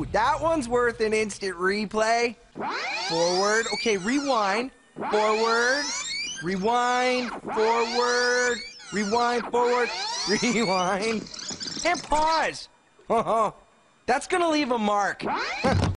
That one's worth an instant replay. Forward. Okay, rewind. Forward. Rewind. Forward. Rewind. Forward. Rewind. And pause. That's gonna leave a mark.